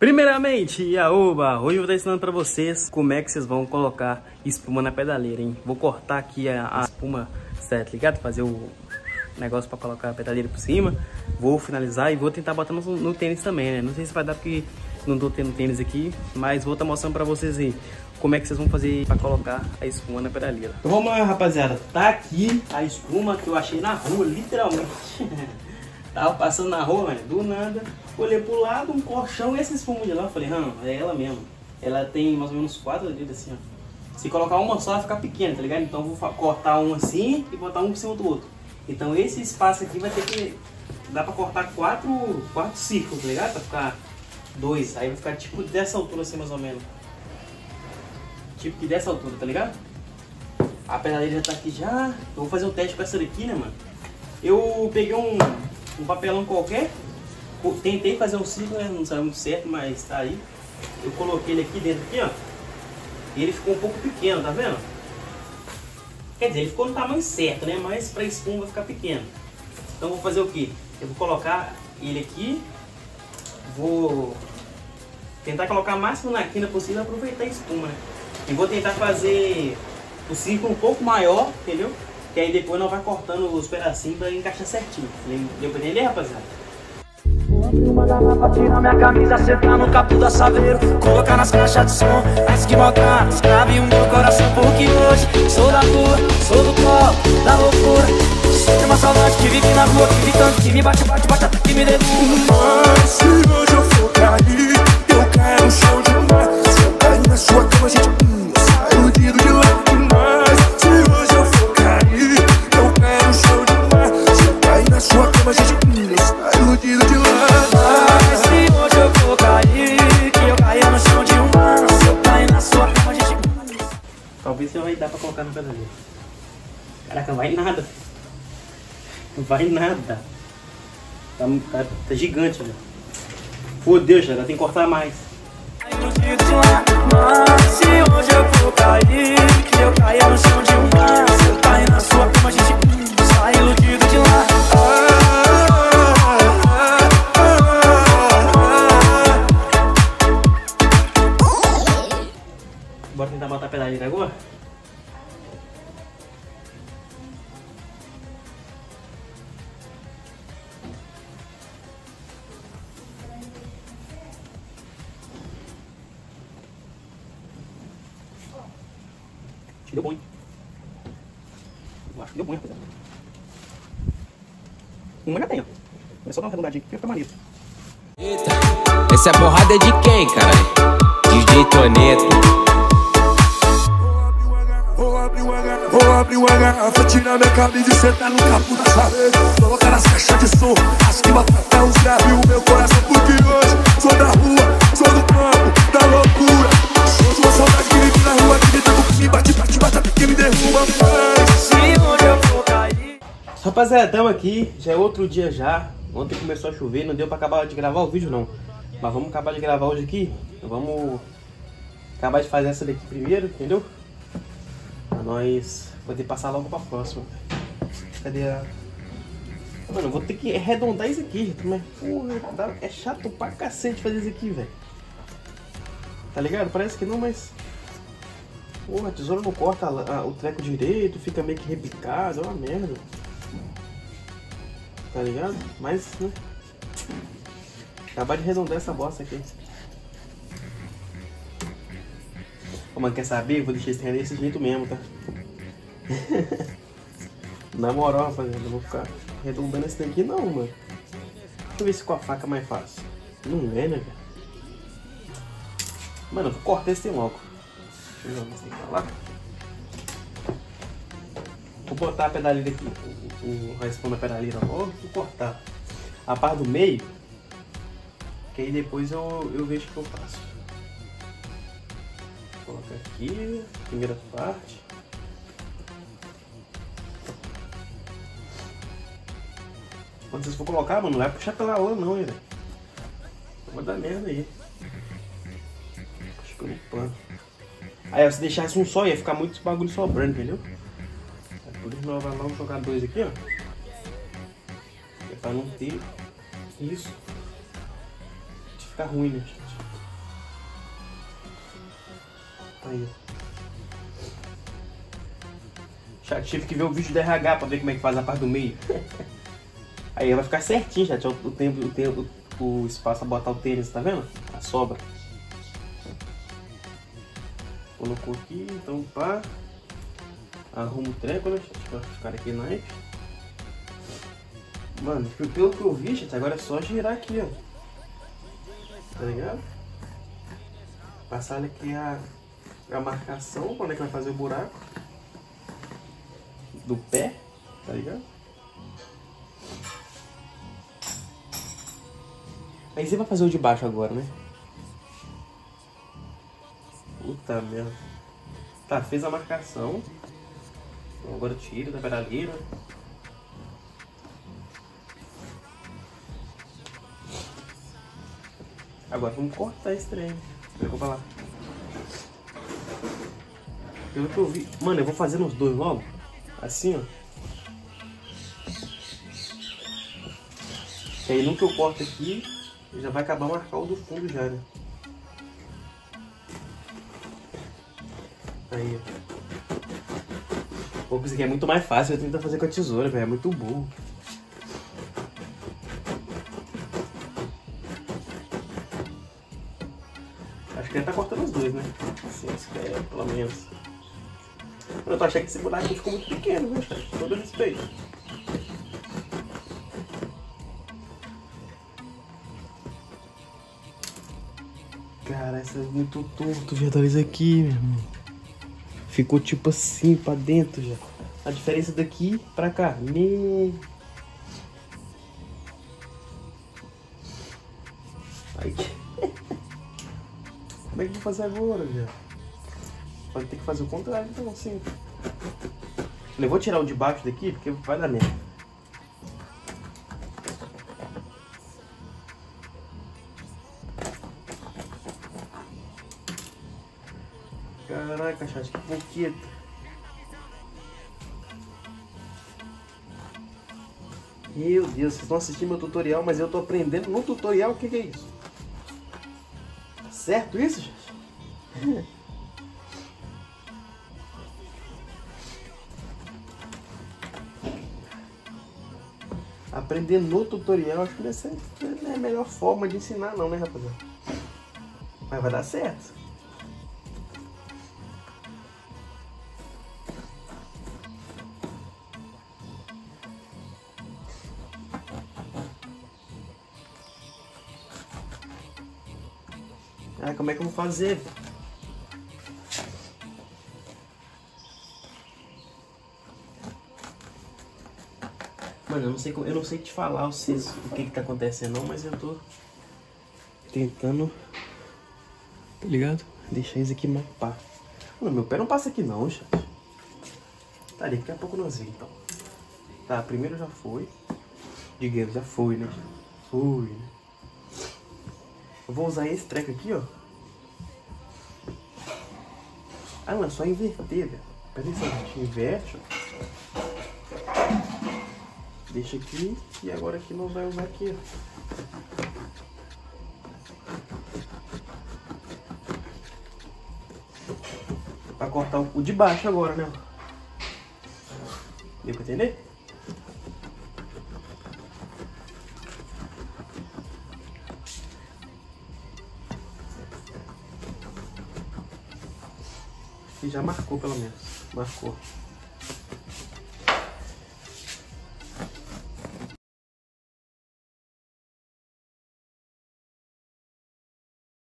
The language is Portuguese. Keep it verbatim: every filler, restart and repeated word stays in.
Primeiramente, Iaoba, hoje eu vou estar ensinando pra vocês como é que vocês vão colocar espuma na pedaleira, hein? Vou cortar aqui a, a espuma, certo, ligado? Fazer o negócio pra colocar a pedaleira por cima. Vou finalizar e vou tentar botar no, no tênis também, né? Não sei se vai dar porque não tô tendo tênis aqui, mas vou estar mostrando pra vocês aí como é que vocês vão fazer pra colocar a espuma na pedaleira. Então vamos lá, rapaziada. Tá aqui a espuma que eu achei na rua, literalmente. Tava passando na rua, mano, do nada. Olhei pro lado, um colchão e essa espuma de lá. Eu falei, hum, é ela mesmo. Ela tem mais ou menos quatro dedos assim, ó. Se colocar uma só, vai ficar pequena, tá ligado? Então eu vou cortar um assim e botar um por cima do outro. Então esse espaço aqui vai ter que... Dá pra cortar quatro, quatro círculos, tá ligado? Pra ficar dois. Aí vai ficar tipo dessa altura assim, mais ou menos. Tipo que dessa altura, tá ligado? A pedaleira já tá aqui já. Eu vou fazer um teste com essa daqui, né, mano? Eu peguei um, um papelão qualquer. Tentei fazer um círculo, né? Não saiu muito certo, mas tá aí. Eu coloquei ele aqui dentro, aqui, ó. E ele ficou um pouco pequeno, tá vendo? Quer dizer, ele ficou no tamanho certo, né? Mas pra espuma vai ficar pequeno. Então eu vou fazer o quê? Eu vou colocar ele aqui. Vou tentar colocar o máximo na quina possível e aproveitar a espuma, né? E vou tentar fazer o círculo um pouco maior, entendeu? Que aí depois nós vai cortando os pedacinhos pra encaixar certinho. Deu pra entender, rapaziada? Uma garrafa, tira minha camisa, sentar no capô da Saveiro, colocar nas caixas de som, as que botar, escrave o meu coração, porque hoje sou da rua, sou do colo, da loucura. Só tem uma saudade que vive na rua, que vive tanto, que me bate, bate, bate até que me derruba. Mas se hoje eu for cair, eu quero um show demais. Se eu cair na sua cama, gente, hum, eu saio iludido de lá. Mas se hoje eu for cair, eu quero um show demais. Se eu cair na sua cama, gente, hum, eu saio iludido de lá. Talvez não vai dar pra colocar no pedaleiro. Caraca, não vai nada. Não vai nada. Tá, tá, tá gigante, velho. Fodeu, já tem que cortar mais. Se hoje eu vou cair, que eu caia no chão de um mar. Se eu cair na sua cama, a gente sai iludido de lá. Bora tentar botar a pedaleira agora? Acho que deu bom, hein? Eu acho que deu bom, rapaziada. Uma já tem, ó. É só dar uma arredondadinha aqui, fica maneiro. Essa porrada é de quem, caralho? D J Toneto. Vou abrir uma garrafa, tirar minha camisa e sentar no capô da Saveiro, colocar nas caixas de som, as que botar uns graves o meu coração, porque hoje sou da rua, sou do campo, da loucura. Sou de uma saudade que vive na rua, que tanto que me bate, bate, bate até que me derruba. Mas se hoje eu vou cair. Rapaziada, estamos aqui, já é outro dia já. Ontem começou a chover, não deu pra acabar de gravar o vídeo não. Mas vamos acabar de gravar hoje aqui. Vamos acabar de fazer essa daqui primeiro, entendeu? Pra nós poder passar logo pra próxima. Cadê a... Mano, eu vou ter que arredondar isso aqui, gente. Mas, porra, é chato pra cacete fazer isso aqui, velho. Tá ligado? Parece que não, mas... Porra, a tesoura não corta a, a, o treco direito, fica meio que repicado, é uma merda. Tá ligado? Mas, né? Acabar de arredondar essa bosta aqui. Ô, mano, quer saber? Eu vou deixar esse trem desse jeito mesmo, tá? Na moral, rapaziada, eu vou ficar arredondando esse daqui não, mano. Deixa eu ver se com a faca é mais fácil. Não é, né, velho? Mano, eu vou cortar esse trem logo. Deixa eu ver se tem que falar. Vou botar a pedaleira aqui, o, o raspão da pedaleira logo, vou cortar a parte do meio, que aí depois eu, eu vejo o que eu faço. Vou colocar aqui, primeira parte. Quando vocês for colocar, mano, não vai puxar pela lã não, hein, velho. Vou dar merda aí. Acho que eu não pano. Aí, ó, se deixasse um só, ia ficar muito bagulho sobrando, entendeu? Por isso nós vamos jogar dois aqui, ó. É pra não ter isso de ficar ruim, né, gente? Aí. Já tive que ver o vídeo do R H pra ver como é que faz a parte do meio. Aí vai ficar certinho, chat. O tempo, o tempo, o espaço pra botar o tênis, tá vendo? A sobra. Colocou aqui, então pá. Arruma o treco, né, chat? Pra ficar aqui naipe. Mano, pelo que eu vi, chat, agora é só girar aqui, ó. Tá ligado? Passar aqui a, a marcação, quando é que vai fazer o buraco do pé, tá ligado? Aí você vai fazer o de baixo agora, né? Puta merda. Tá, fez a marcação. Agora tira da pedaleira. Agora vamos cortar esse trem. Vou falar. Pelo que eu vi. Mano, eu vou fazer nos dois logo. Assim, ó. Que aí no que eu corto aqui, já vai acabar marcar o do fundo já, né? Aí, ó. Pô, isso aqui é muito mais fácil, eu tentar fazer com a tesoura, velho. É muito burro. Acho que ele tá cortando os dois, né? Assim, espero, pelo menos. Eu tô achando que esse buraco ficou muito pequeno, viu? Com todo respeito. Cara, essa é muito torto, já atualiza aqui, meu irmão. Ficou tipo assim pra dentro já. A diferença daqui pra cá. Me... Ai. Como é que eu vou fazer agora, já? Pode ter que fazer o contrário, então, assim. Eu vou tirar o de baixo daqui, porque vai dar merda. Caraca, chat, que boqueta. Meu Deus, vocês estão assistindo meu tutorial, mas eu tô aprendendo no tutorial o que, que é isso. Tá certo isso, gente? Aprender no tutorial, acho que dessa não é a melhor forma de ensinar não, né, rapaziada? Mas vai dar certo. Ah, como é que eu vou fazer? Mano, eu não sei, como, eu não sei te falar vocês, o que que tá acontecendo não, mas eu tô tentando, tá ligado? Deixar isso aqui mais pá. Mano, meu pé não passa aqui não, chat. Tá ali, daqui a pouco nós vemos então. Tá, primeiro já foi. Diga, já foi, né? Foi, né? Eu vou usar esse treco aqui, ó. Ah, não, é só inverter, velho. Pera aí, a gente inverte, ó. Deixa aqui e agora aqui nós vamos usar aqui, ó. Pra cortar o de baixo agora, né? Deu pra entender? E já marcou pelo menos. Marcou.